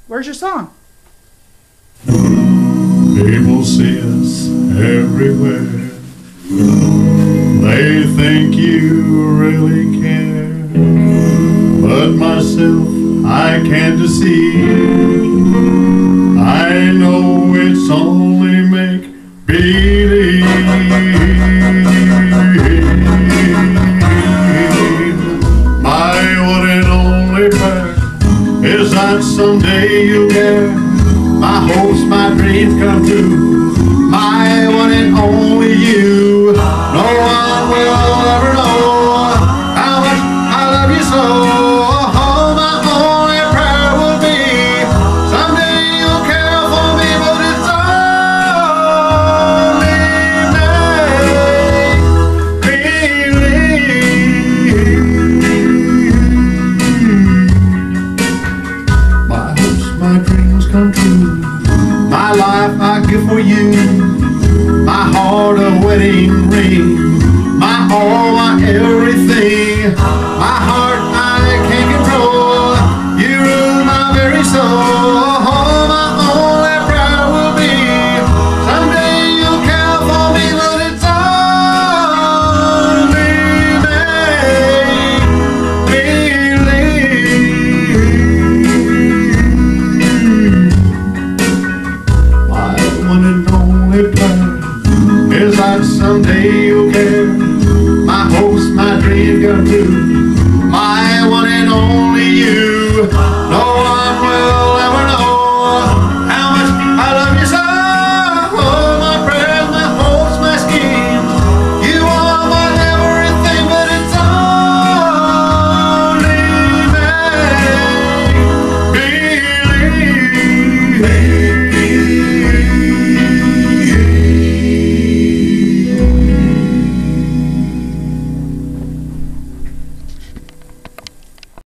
Where's your song? People see us everywhere. They think you really care. But myself, I can't deceive. I know it's only make-believe. My one and only prayer is that someday you'll care. My hopes, my dreams come true. My one and only you. No one will ever know